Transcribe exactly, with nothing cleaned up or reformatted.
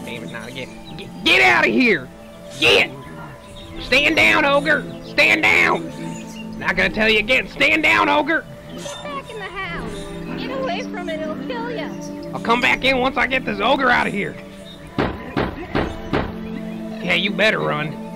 damn it, not again. Get, get out of here! Get! Stand down, ogre! Stand down! Not gonna tell you again. Stand down, ogre! Get back in the house! Get away from it, it'll kill you! I'll come back in once I get this ogre out of here. Yeah, you better run.